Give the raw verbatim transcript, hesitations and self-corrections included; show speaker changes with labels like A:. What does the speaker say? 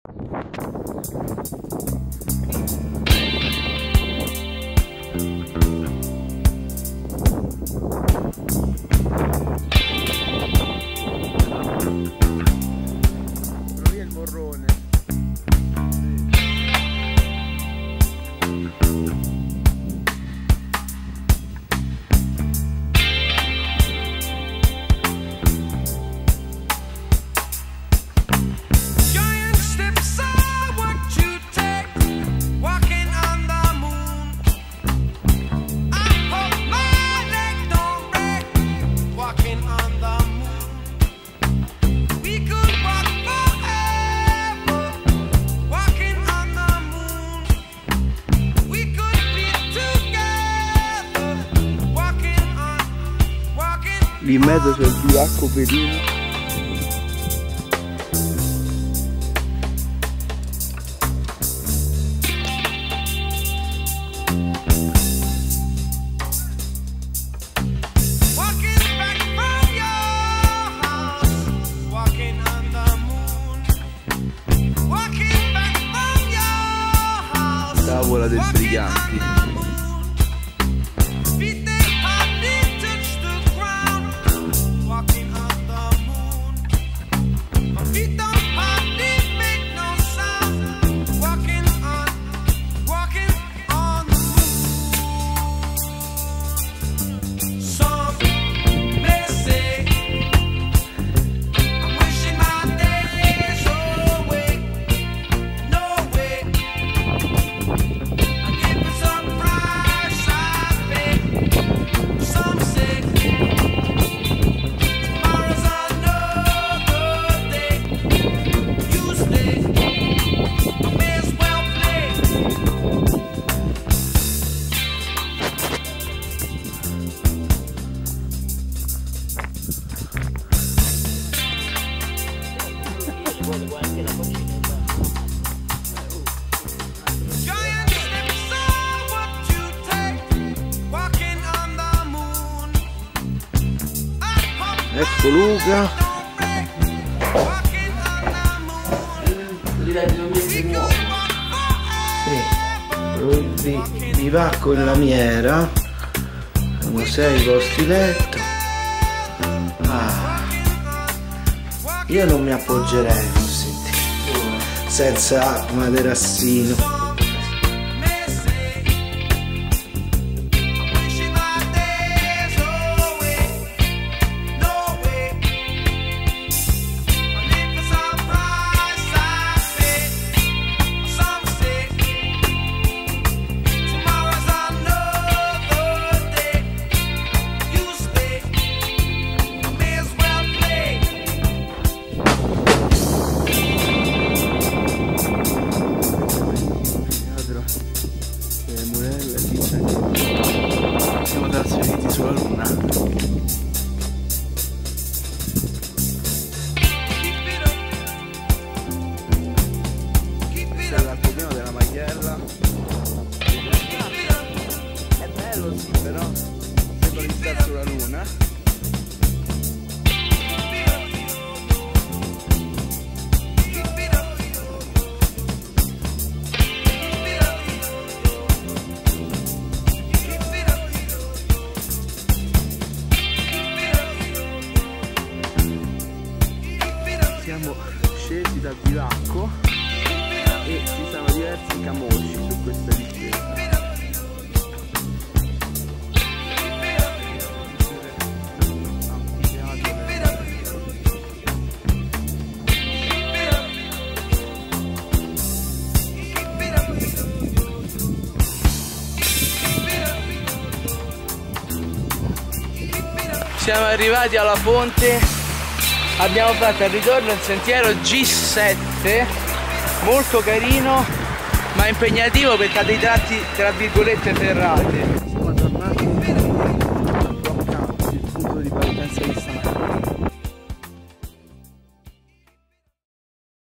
A: Lì in mezzo c'è il bivacco Perino. Tavola del Briganti. Ecco Luca. Sì, lui bivacco in lamiera, sono sei posti letto. Ah, io non mi appoggerei così, senza materassino. Siamo trasferiti sulla Luna. Questo è l'arcopiano della Maiella. È bello sì, però sembra di stare sulla Luna. Siamo scesi dal bivacco e ci sono diversi camosci su questa discesa. Siamo arrivati alla fonte. Abbiamo fatto al ritorno il sentiero G sette, molto carino ma impegnativo perché ha dei tratti tra virgolette ferrati. Siamo tornati al Rock Camp, il punto di partenza di stamattina.